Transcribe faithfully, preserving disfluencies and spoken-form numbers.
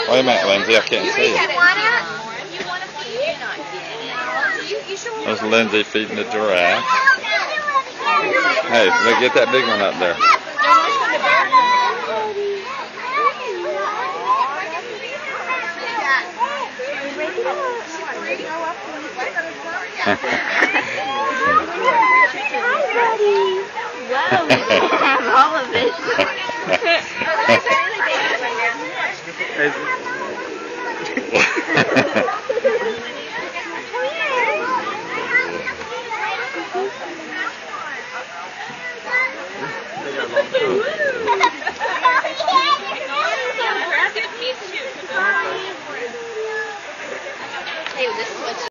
Wait a minute, Lindsay, I can't see it. There's Lindsay feeding the giraffe. Hey, look, get that big one up there. Wow, we have all of it. Hey, this is what